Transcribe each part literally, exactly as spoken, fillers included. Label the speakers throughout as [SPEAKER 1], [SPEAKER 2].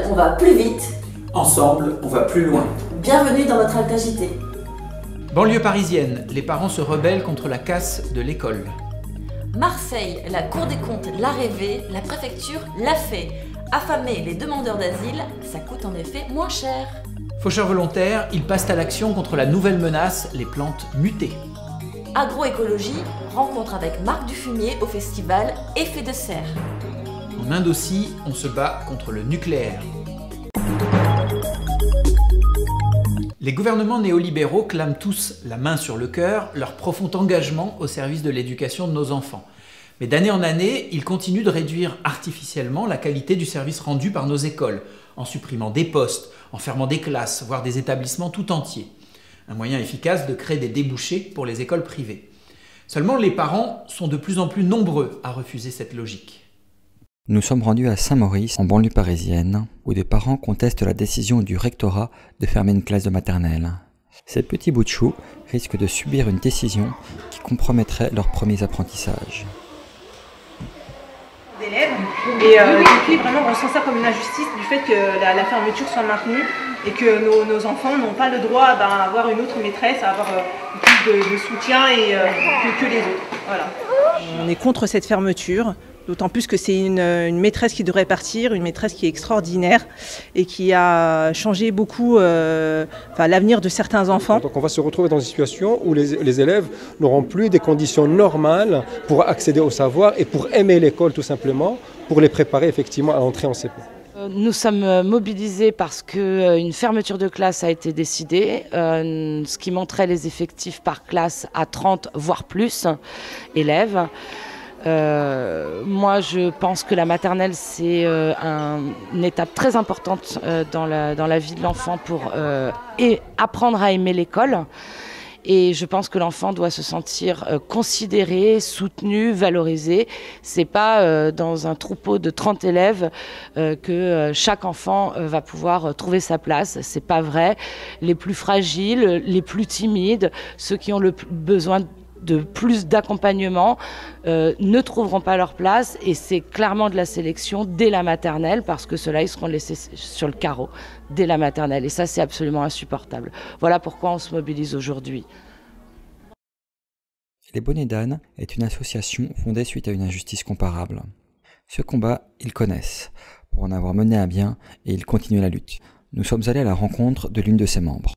[SPEAKER 1] on va plus vite.
[SPEAKER 2] Ensemble, on va plus loin.
[SPEAKER 1] Bienvenue dans votre Alta J T.
[SPEAKER 2] Banlieue parisienne, les parents se rebellent contre la casse de l'école.
[SPEAKER 1] Marseille, la Cour des comptes l'a rêvé, la préfecture l'a fait. Affamer les demandeurs d'asile, ça coûte en effet moins cher.
[SPEAKER 2] Faucheurs volontaires, ils passent à l'action contre la nouvelle menace, les plantes mutées.
[SPEAKER 1] Agroécologie, rencontre avec Marc Dufumier au festival Effet de serre.
[SPEAKER 2] En Inde aussi, on se bat contre le nucléaire. Les gouvernements néolibéraux clament tous, la main sur le cœur, leur profond engagement au service de l'éducation de nos enfants. Mais d'année en année, ils continuent de réduire artificiellement la qualité du service rendu par nos écoles, en supprimant des postes, en fermant des classes, voire des établissements tout entiers. Un moyen efficace de créer des débouchés pour les écoles privées. Seulement, les parents sont de plus en plus nombreux à refuser cette logique.
[SPEAKER 3] Nous sommes rendus à Saint-Maurice, en banlieue parisienne, où des parents contestent la décision du rectorat de fermer une classe de maternelle. Ces petits bouts de chou risquent de subir une décision qui compromettrait leurs premiers apprentissages.
[SPEAKER 4] D'élèves et euh, depuis vraiment on ressent ça comme une injustice du fait que la, la fermeture soit maintenue et que nos, nos enfants n'ont pas le droit ben, à avoir une autre maîtresse, à avoir euh, plus de, de soutien et, euh, que, que les autres. Voilà. On est contre cette fermeture. D'autant plus que c'est une, une maîtresse qui devrait partir, une maîtresse qui est extraordinaire et qui a changé beaucoup euh, enfin, l'avenir de certains enfants.
[SPEAKER 5] Donc on va se retrouver dans une situation où les, les élèves n'auront plus des conditions normales pour accéder au savoir et pour aimer l'école tout simplement, pour les préparer effectivement à entrer en C P.
[SPEAKER 6] Nous sommes mobilisés parce qu'une fermeture de classe a été décidée, euh, ce qui montrait les effectifs par classe à trente voire plus élèves. Euh, moi je pense que la maternelle c'est euh, un, une étape très importante euh, dans, la, dans la vie de l'enfant pour euh, et apprendre à aimer l'école et je pense que l'enfant doit se sentir euh, considéré, soutenu, valorisé. C'est pas euh, dans un troupeau de trente élèves euh, que euh, chaque enfant euh, va pouvoir euh, trouver sa place, c'est pas vrai. Les plus fragiles, les plus timides, ceux qui ont le besoin de de plus d'accompagnement euh, ne trouveront pas leur place et c'est clairement de la sélection dès la maternelle parce que ceux-là ils seront laissés sur le carreau dès la maternelle et ça c'est absolument insupportable. Voilà pourquoi on se mobilise aujourd'hui.
[SPEAKER 3] Les Bonnets d'Âne est une association fondée suite à une injustice comparable. Ce combat, ils connaissent, pour en avoir mené à bien et ils continuent la lutte. Nous sommes allés à la rencontre de l'une de ses membres.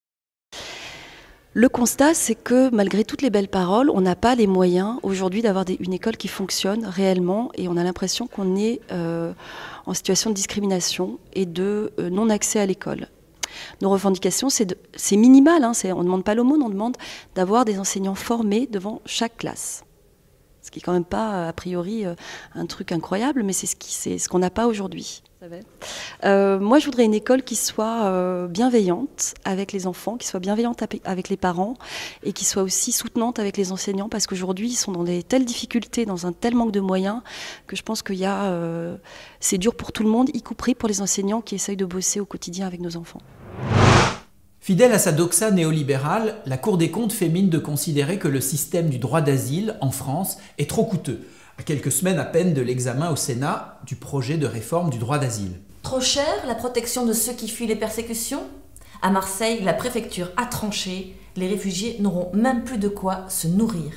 [SPEAKER 7] Le constat, c'est que malgré toutes les belles paroles, on n'a pas les moyens aujourd'hui d'avoir des, une école qui fonctionne réellement et on a l'impression qu'on est euh, en situation de discrimination et de euh, non-accès à l'école. Nos revendications, c'est minimal, hein, on ne demande pas l'aumône, on demande d'avoir des enseignants formés devant chaque classe. Ce qui n'est quand même pas, a priori, un truc incroyable, mais c'est ce qu'on ce qu'on n'a pas aujourd'hui. Euh, moi, je voudrais une école qui soit euh, bienveillante avec les enfants, qui soit bienveillante avec les parents et qui soit aussi soutenante avec les enseignants, parce qu'aujourd'hui, ils sont dans des telles difficultés, dans un tel manque de moyens, que je pense qu'il y a, euh, c'est dur pour tout le monde, y compris pour les enseignants qui essayent de bosser au quotidien avec nos enfants.
[SPEAKER 2] Fidèle à sa doxa néolibérale, la Cour des comptes fait mine de considérer que le système du droit d'asile en France est trop coûteux, à quelques semaines à peine de l'examen au Sénat du projet de réforme du droit d'asile.
[SPEAKER 1] Trop cher la protection de ceux qui fuient les persécutions? À Marseille, la préfecture a tranché, les réfugiés n'auront même plus de quoi se nourrir.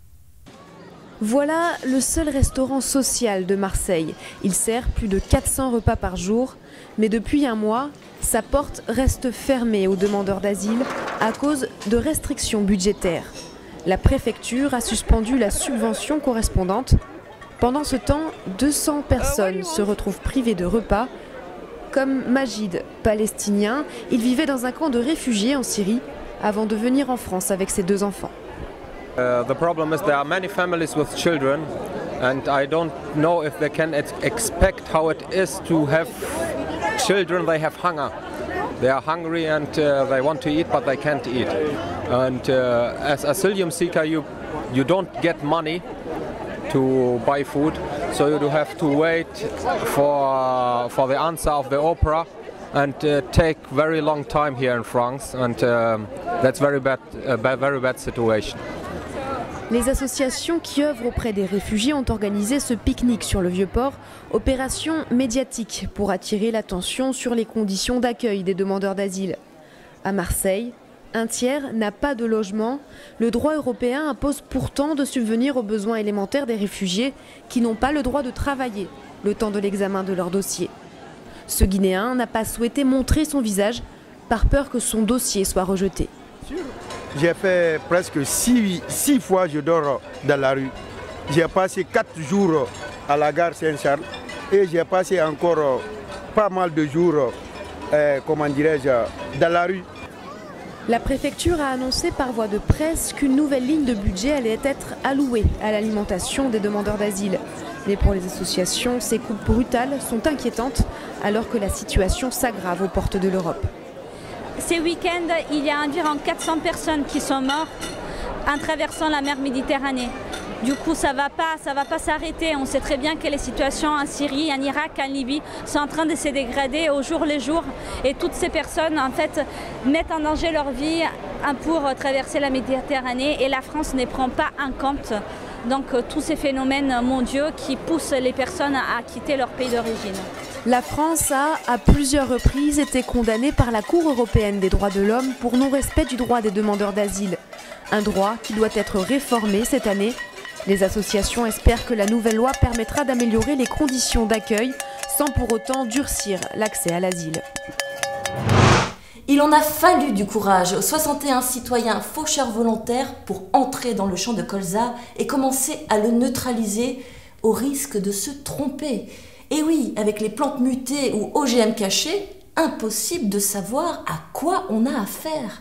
[SPEAKER 8] Voilà le seul restaurant social de Marseille. Il sert plus de quatre cents repas par jour, mais depuis un mois, sa porte reste fermée aux demandeurs d'asile à cause de restrictions budgétaires. La préfecture a suspendu la subvention correspondante. Pendant ce temps, deux cents personnes se retrouvent privées de repas. Comme Majid, palestinien, il vivait dans un camp de réfugiés en Syrie avant de venir en France avec ses deux enfants.
[SPEAKER 9] Uh, the problem is there are many families with children and I don't know if they can expect how it is to have children. They have hunger. They are hungry and uh, they want to eat but they can't eat. And uh, as asylum seeker you, you don't get money to buy food, so you do have to wait for, uh, for the answer of the opera and uh, take very long time here in France and um, that's very bad, a very bad situation.
[SPEAKER 8] Les associations qui œuvrent auprès des réfugiés ont organisé ce pique-nique sur le Vieux-Port, opération médiatique pour attirer l'attention sur les conditions d'accueil des demandeurs d'asile. À Marseille, un tiers n'a pas de logement. Le droit européen impose pourtant de subvenir aux besoins élémentaires des réfugiés qui n'ont pas le droit de travailler le temps de l'examen de leur dossier. Ce Guinéen n'a pas souhaité montrer son visage par peur que son dossier soit rejeté.
[SPEAKER 10] J'ai fait presque six, six fois je dors dans la rue. J'ai passé quatre jours à la gare Saint-Charles et j'ai passé encore pas mal de jours, euh, comment dirais-je, dans la rue.
[SPEAKER 8] La préfecture a annoncé par voie de presse qu'une nouvelle ligne de budget allait être allouée à l'alimentation des demandeurs d'asile. Mais pour les associations, ces coupes brutales sont inquiétantes alors que la situation s'aggrave aux portes de l'Europe.
[SPEAKER 11] Ces week-ends, il y a environ quatre cents personnes qui sont mortes en traversant la mer Méditerranée. Du coup, ça ne va pas, ça va pas s'arrêter. On sait très bien que les situations en Syrie, en Irak, en Libye sont en train de se dégrader au jour le jour. Et toutes ces personnes, en fait, mettent en danger leur vie pour traverser la Méditerranée. Et la France ne prend pas en compte donc, tous ces phénomènes mondiaux qui poussent les personnes à quitter leur pays d'origine.
[SPEAKER 8] La France a, à plusieurs reprises, été condamnée par la Cour européenne des droits de l'homme pour non-respect du droit des demandeurs d'asile. Un droit qui doit être réformé cette année. Les associations espèrent que la nouvelle loi permettra d'améliorer les conditions d'accueil sans pour autant durcir l'accès à l'asile.
[SPEAKER 1] Il en a fallu du courage aux soixante et un citoyens faucheurs volontaires pour entrer dans le champ de colza et commencer à le neutraliser au risque de se tromper. Et oui, avec les plantes mutées ou O G M cachées, impossible de savoir à quoi on a affaire.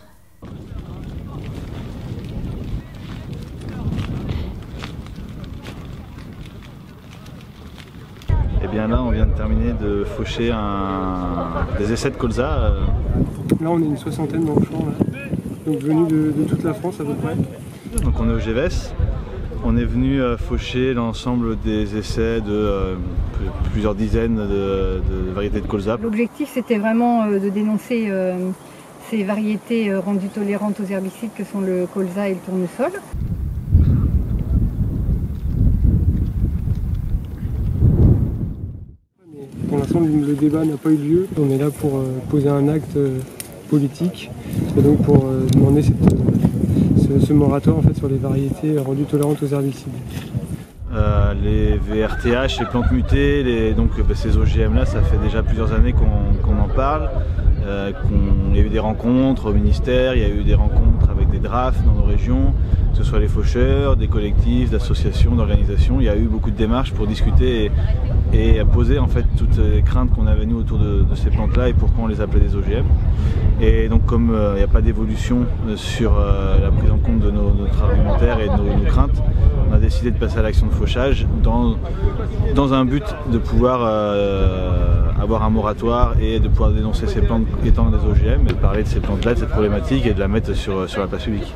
[SPEAKER 12] Et bien là, on vient de terminer de faucher un... des essais de colza.
[SPEAKER 5] Là, on est une soixantaine dans le champ, là. Donc venus de, de toute la France à peu près.
[SPEAKER 12] Donc on est au G V E S. On est venu faucher l'ensemble des essais de euh, plusieurs dizaines de, de variétés de colza.
[SPEAKER 13] L'objectif, c'était vraiment de dénoncer euh, ces variétés rendues tolérantes aux herbicides que sont le colza et le tournesol.
[SPEAKER 5] Pour l'instant, le débat n'a pas eu lieu. On est là pour euh, poser un acte euh, politique et donc pour euh, demander cette, euh, ce, ce moratoire en fait, sur les variétés rendues tolérantes aux herbicides.
[SPEAKER 12] Euh, les V R T H, les plantes mutées, les, donc bah, ces O G M là, ça fait déjà plusieurs années qu'on qu'on en parle. Euh, qu'on, il y a eu des rencontres au ministère, il y a eu des rencontres avec des D R A F dans nos régions, que ce soit les faucheurs, des collectifs, d'associations, d'organisations. Il y a eu beaucoup de démarches pour discuter et, et poser en fait toutes les craintes qu'on avait nous autour de, de ces plantes-là et pourquoi on les appelait des O G M. Et donc comme euh, il n'y a pas d'évolution sur euh, la prise en compte de nos, notre argumentaire et de nos, nos craintes, on a décidé de passer à l'action de fauchage dans, dans un but de pouvoir euh, avoir un moratoire et de pouvoir dénoncer ces plantes étant des O G M et de parler de ces plantes-là, de cette problématique et de la mettre sur, sur la place publique.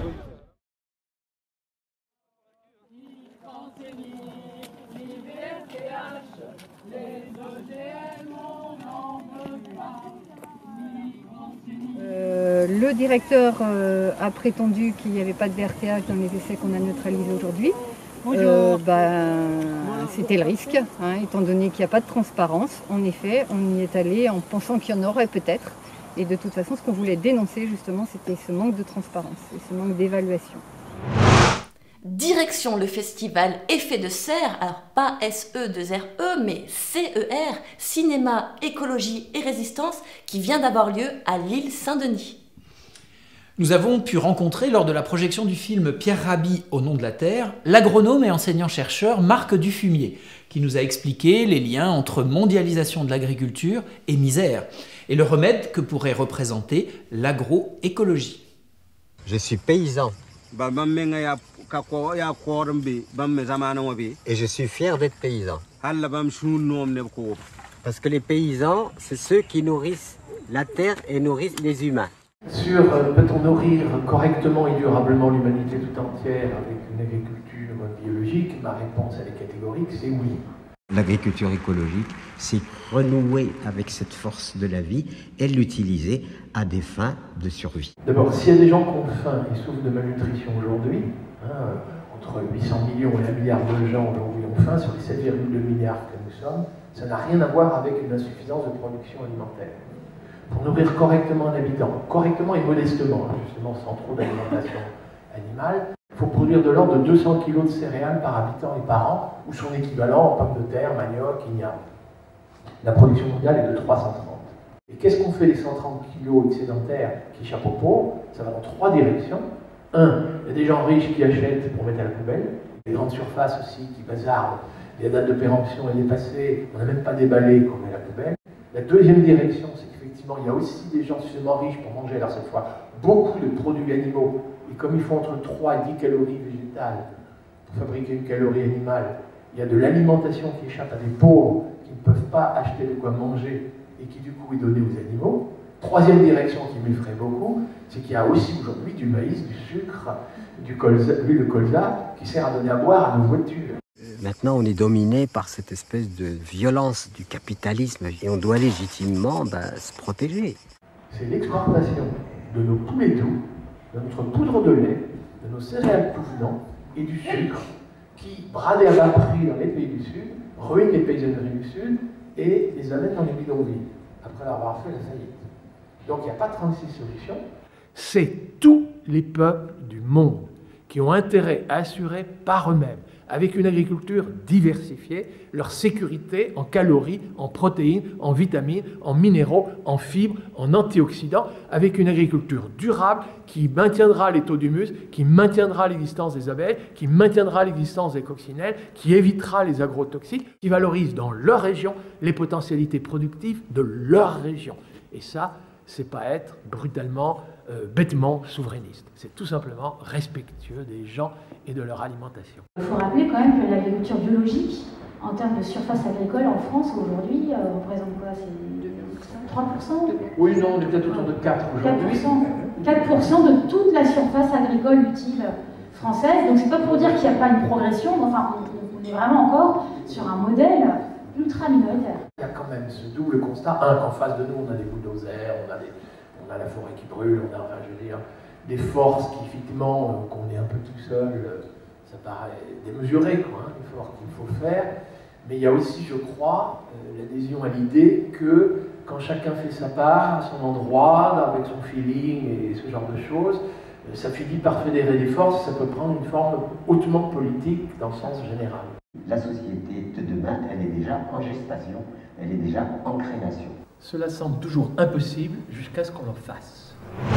[SPEAKER 13] Euh, le directeur euh, a prétendu qu'il n'y avait pas de V R T H dans les essais qu'on a neutralisés aujourd'hui. Euh, ben, c'était le risque, hein, étant donné qu'il n'y a pas de transparence. En effet, on y est allé en pensant qu'il y en aurait peut-être. Et de toute façon, ce qu'on voulait dénoncer, justement, c'était ce manque de transparence et ce manque d'évaluation.
[SPEAKER 1] Direction le festival Effet de serre, alors pas S E deux R E, mais C E R, Cinéma, Écologie et Résistance, qui vient d'avoir lieu à l'île Saint-Denis.
[SPEAKER 2] Nous avons pu rencontrer lors de la projection du film Pierre Rabhi Au nom de la terre, l'agronome et enseignant-chercheur Marc Dufumier, qui nous a expliqué les liens entre mondialisation de l'agriculture et misère, et le remède que pourrait représenter l'agroécologie.
[SPEAKER 14] Je suis paysan. Et je suis fier d'être paysan. Parce que les paysans, c'est ceux qui nourrissent la terre et nourrissent les humains.
[SPEAKER 15] Sur euh, peut-on nourrir correctement et durablement l'humanité tout entière avec une agriculture biologique, ma réponse elle est catégorique, c'est oui.
[SPEAKER 14] L'agriculture écologique, c'est renouer avec cette force de la vie et l'utiliser à des fins de survie.
[SPEAKER 15] D'abord, s'il y a des gens qui ont faim et souffrent de malnutrition aujourd'hui, hein, on entre huit cents millions et un milliard de gens aujourd'hui ont faim, sur les sept virgule deux milliards que nous sommes, ça n'a rien à voir avec une insuffisance de production alimentaire. Pour nourrir correctement un habitant, correctement et modestement, justement sans trop d'alimentation animale, il faut produire de l'ordre de deux cents kilos de céréales par habitant et par an, ou son équivalent en pommes de terre, manioc, igname. La production mondiale est de trois cent trente. Et qu'est-ce qu'on fait des cent trente kilos excédentaires qui échappent aux pauvres? Ça va dans trois directions. Un, il y a des gens riches qui achètent pour mettre à la poubelle, des grandes surfaces aussi qui bazardent, la date de péremption est dépassée, on n'a même pas déballé qu'on met à la poubelle. La deuxième direction, c'est qu'effectivement, il y a aussi des gens suffisamment riches pour manger, alors cette fois, beaucoup de produits animaux, et comme il faut entre trois et dix calories végétales pour fabriquer une calorie animale, il y a de l'alimentation qui échappe à des pauvres qui ne peuvent pas acheter de quoi manger et qui du coup est donnée aux animaux. Troisième direction qui m'effraie beaucoup, c'est qu'il y a aussi aujourd'hui du maïs, du sucre, du colza, l'huile de colza, qui sert à donner à boire à nos voitures.
[SPEAKER 14] Maintenant, on est dominé par cette espèce de violence du capitalisme et on doit légitimement ben, se protéger.
[SPEAKER 15] C'est l'exportation de nos poulets doux, de notre poudre de lait, de nos céréales tout venant et du sucre qui, bradés à bas prix dans les pays du Sud, ruinent les paysanneries du Sud et les amènent dans les bidonvilles, après leur avoir fait la faillite. Donc il n'y a pas trente-six solutions. C'est tous les peuples du monde qui ont intérêt à assurer par eux-mêmes, avec une agriculture diversifiée, leur sécurité en calories, en protéines, en vitamines, en minéraux, en fibres, en antioxydants, avec une agriculture durable qui maintiendra les taux d'humus, qui maintiendra l'existence des abeilles, qui maintiendra l'existence des coccinelles, qui évitera les agrotoxiques, qui valorise dans leur région les potentialités productives de leur région. Et ça, c'est pas être brutalement, euh, bêtement souverainiste. C'est tout simplement respectueux des gens et de leur alimentation.
[SPEAKER 16] Il faut rappeler quand même que l'agriculture biologique, en termes de surface agricole en France aujourd'hui, euh, représente quoi? C'est trois pour cent?
[SPEAKER 15] Oui, non, on est peut-être autour de quatre aujourd'hui.
[SPEAKER 16] quatre pour cent de toute la surface agricole utile française. Donc c'est pas pour dire qu'il n'y a pas une progression, mais enfin on, on est vraiment encore sur un modèle ultra minoritaire.
[SPEAKER 15] Il y a quand même ce double constat. Un, qu'en face de nous, on a des bulldozers, on a, des, on a la forêt qui brûle, on a, enfin, je veux dire, des forces qui, effectivement, qu'on est un peu tout seul, ça paraît démesuré, quoi, hein, l'effort qu'il faut faire. Mais il y a aussi, je crois, euh, l'adhésion à l'idée que quand chacun fait sa part, à son endroit, avec son feeling et ce genre de choses, euh, ça finit par fédérer des forces, ça peut prendre une forme hautement politique dans le sens général.
[SPEAKER 14] La société de demain, elle est déjà en gestation, elle est déjà en création.
[SPEAKER 15] Cela semble toujours impossible jusqu'à ce qu'on en fasse.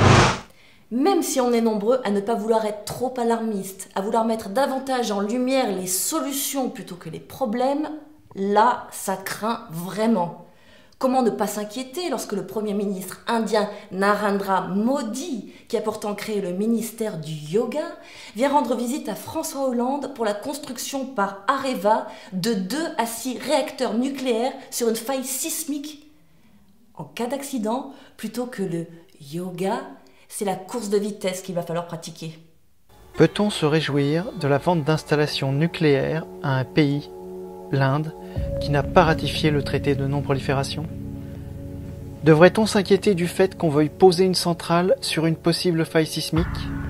[SPEAKER 1] Même si on est nombreux à ne pas vouloir être trop alarmiste, à vouloir mettre davantage en lumière les solutions plutôt que les problèmes, là, ça craint vraiment. Comment ne pas s'inquiéter lorsque le Premier ministre indien Narendra Modi, qui a pourtant créé le ministère du Yoga, vient rendre visite à François Hollande pour la construction par Areva de deux à six réacteurs nucléaires sur une faille sismique. En cas d'accident, plutôt que le yoga, c'est la course de vitesse qu'il va falloir pratiquer.
[SPEAKER 17] Peut-on se réjouir de la vente d'installations nucléaires à un pays, l'Inde, qui n'a pas ratifié le traité de non-prolifération? Devrait-on s'inquiéter du fait qu'on veuille poser une centrale sur une possible faille sismique?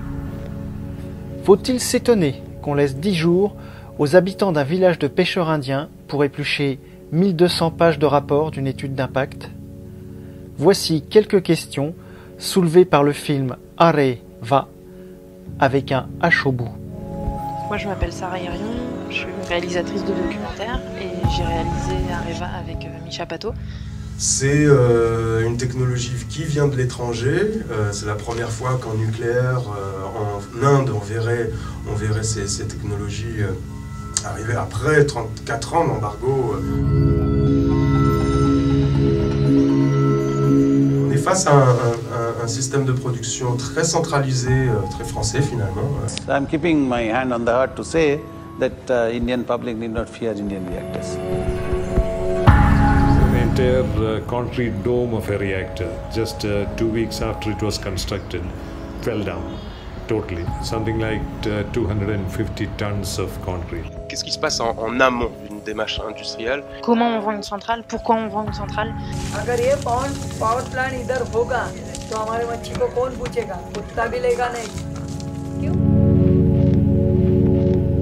[SPEAKER 17] Faut-il s'étonner qu'on laisse dix jours aux habitants d'un village de pêcheurs indiens pour éplucher mille deux cents pages de rapport d'une étude d'impact? Voici quelques questions soulevées par le film Areva, avec un H au bout.
[SPEAKER 18] Moi je m'appelle Sarah Hérion, je suis réalisatrice de documentaires et j'ai réalisé Areva avec euh, Misha Pato.
[SPEAKER 19] C'est euh, une technologie qui vient de l'étranger. Euh, c'est la première fois qu'en nucléaire, euh, en Inde, on verrait, on verrait ces, ces technologies euh, arriver après trente-quatre ans d'embargo. On est face à un, un, un système de production très centralisé, euh, très français finalement.
[SPEAKER 20] I'm keeping my hand on the heart to say that uh, Indian public need not fear Indian reactors.
[SPEAKER 21] The entire uh, concrete dome of a reactor, just uh, two weeks after it was constructed, fell down totally. Something like uh, two hundred fifty tons of concrete.
[SPEAKER 22] Qu'est-ce qui se passe en, en amont d'une démarche industrielle?
[SPEAKER 18] Comment on vend une centrale? Pourquoi on vend une centrale?
[SPEAKER 23] अगर ये power plant इधर होगा तो हमारे मच्छी को कौन पूछेगा? कुत्ता भी लेगा नहीं। क्यों?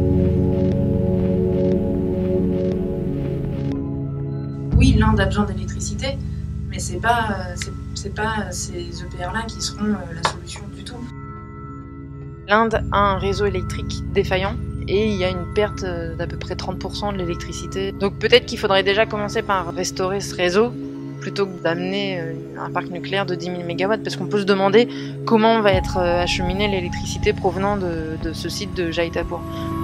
[SPEAKER 18] besoin d'électricité, mais c'est pas, c'est pas ces E P R là qui seront la solution du tout. L'Inde a un réseau électrique défaillant et il y a une perte d'à peu près trente pour cent de l'électricité. Donc peut-être qu'il faudrait déjà commencer par restaurer ce réseau plutôt que d'amener un parc nucléaire de dix mille mégawatts, parce qu'on peut se demander comment va être acheminée l'électricité provenant de, de ce site de Jaitapur.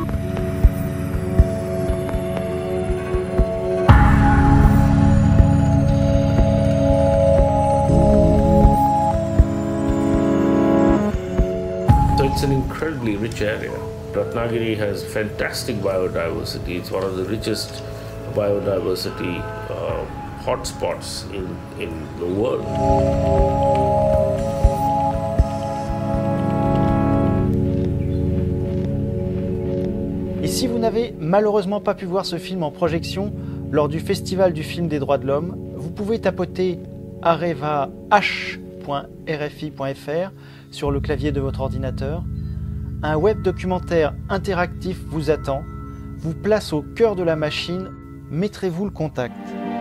[SPEAKER 3] So it's an incredibly rich area. Ratnagiri has fantastic biodiversity. It's one of the richest biodiversity uh, hotspots in, in the world.
[SPEAKER 17] Et si vous n'avez malheureusement pas pu voir ce film en projection lors du Festival du film des droits de l'homme, vous pouvez tapoter areva h point r f i point f r sur le clavier de votre ordinateur. Un web documentaire interactif vous attend, vous place au cœur de la machine, mettrez-vous le contact.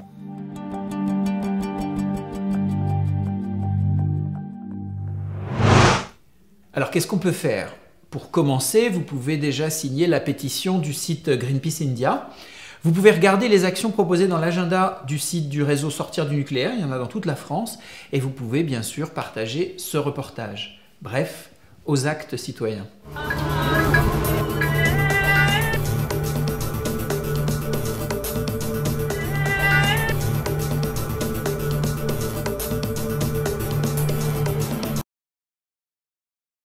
[SPEAKER 2] Alors qu'est-ce qu'on peut faire? Pour commencer, vous pouvez déjà signer la pétition du site Greenpeace India. Vous pouvez regarder les actions proposées dans l'agenda du site du réseau Sortir du nucléaire, il y en a dans toute la France, et vous pouvez bien sûr partager ce reportage. Bref, aux actes citoyens.